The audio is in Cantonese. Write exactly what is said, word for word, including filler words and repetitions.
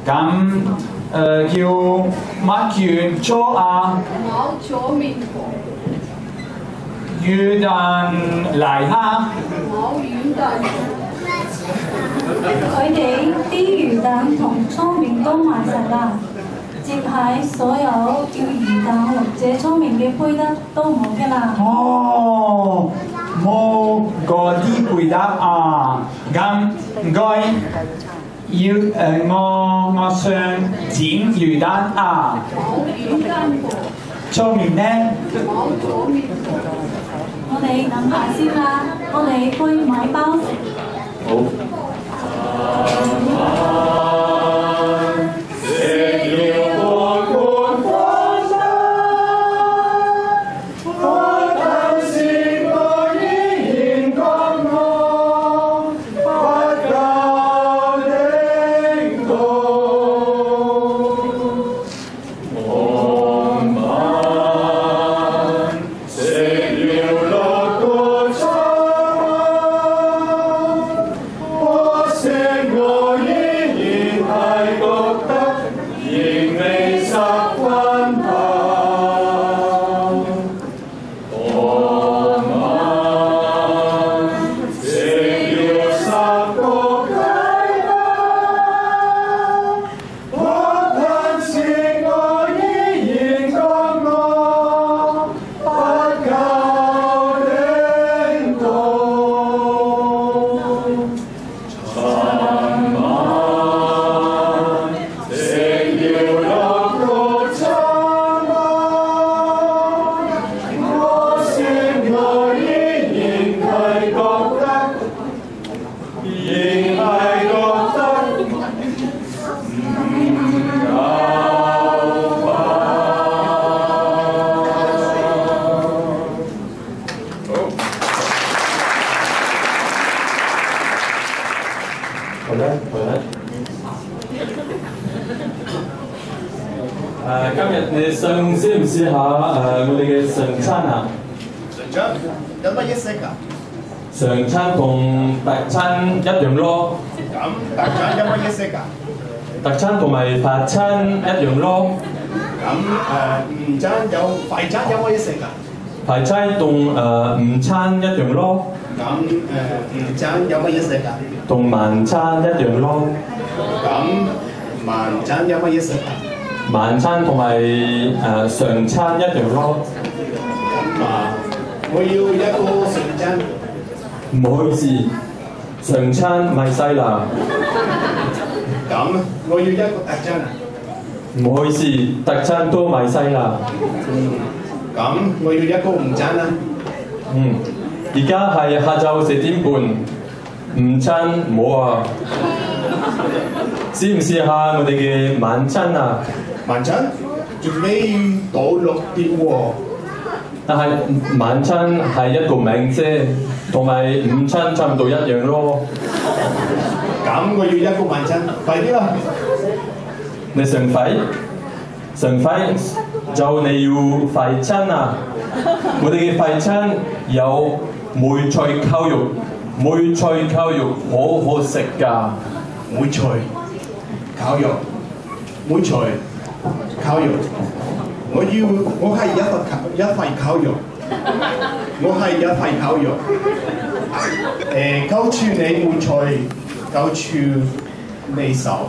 咁誒叫乜元初啊？ 我左面婆。 元旦嚟哈？ 我元旦。 佢哋啲魚蛋同粗麵都賣晒啦，接下所有叫魚蛋或者粗麵嘅配得都冇嘅啦。 哦，冇嗰啲配得啊，咁唔該。要誒、呃、我我想煎魚蛋啊！ 我魚蛋婆。 粗麵呢？ 我左面婆。 我哋等下先啦，我哋去買包食。 好。 好咧，好咧。誒，今日你想試唔試下誒我哋嘅常餐啊？ 常餐有乜嘢食啊？ 常餐同特餐一樣咯。 咁特餐有乜嘢食啊？ 特餐同埋快餐一樣咯。 咁誒午餐有快餐有乜嘢食啊？ 快餐同誒午餐一樣咯。 咁誒午餐有乜嘢食啊？ 同晚餐一樣咯。 咁晚餐有乜嘢食啊？ 晚餐同埋誒常餐一樣咯。 咁啊，我要一個常餐。 唔好意思，常餐賣晒啦。 咁我要一個特餐啊。 唔好意思，特餐都賣晒啦。 嗯，咁我要一個午餐啦。 嗯，而家係下晝四點半，午餐冇啊。試唔試下我哋嘅晚餐啊？ 晚餐仲未到六點喎。 但係晚餐係一個名啫，同埋午餐差唔多一樣咯。 咁我要一個晚餐，快啲啦！ 你想快？想快就你要快餐啊！我哋嘅快餐有梅菜烤肉，梅菜烤肉好好食㗎。 梅菜烤肉，梅菜烤肉。我要我係一塊烤一塊烤肉，我係一塊烤肉。誒，高處你梅菜，高處你手。